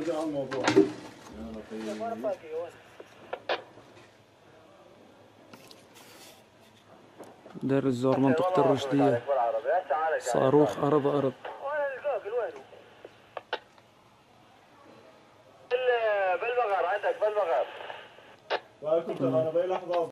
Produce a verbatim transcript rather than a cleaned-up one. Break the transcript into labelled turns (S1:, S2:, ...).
S1: نرجع على الموضوع.
S2: دار الزور منطقة الرشدية. صاروخ أرض أرض.
S3: بالبقر عندك بالبقر.
S1: لحظة